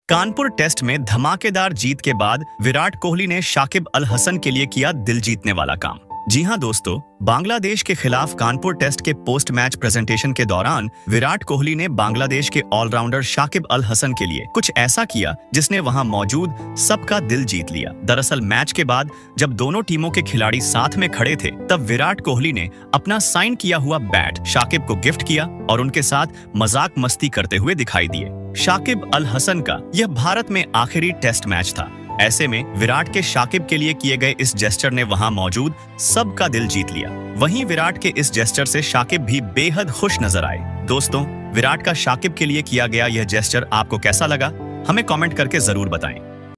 Kanpur test में धमाकेदार जीत के बाद विराट कोहली ने शाकिब अल हसन के लिए किया दिल जीतने वाला काम। जी हां दोस्तों, बांग्लादेश के खिलाफ कानपुर टेस्ट के पोस्ट मैच प्रेजेंटेशन के दौरान विराट कोहली ने बांग्लादेश के ऑलराउंडर शाकिब अल हसन के लिए कुछ ऐसा किया जिसने वहां मौजूद सबका दिल जीत लिया। दरअसल मैच के बाद जब दोनों टीमों के खिलाड़ी साथ में खड़े थे तब विराट कोहली ने अपना साइन किया हुआ बैट शाकिब को गिफ्ट किया और उनके साथ मजाक मस्ती करते हुए दिखाई दिए। शाकिब अल हसन का यह भारत में आखिरी टेस्ट मैच था। ऐसे में विराट के शाकिब के लिए किए गए इस जेस्चर ने वहां मौजूद सबका दिल जीत लिया। वहीं विराट के इस जेस्चर से शाकिब भी बेहद खुश नजर आए। दोस्तों, विराट का शाकिब के लिए किया गया यह जेस्चर आपको कैसा लगा? हमें कमेंट करके जरूर बताएं।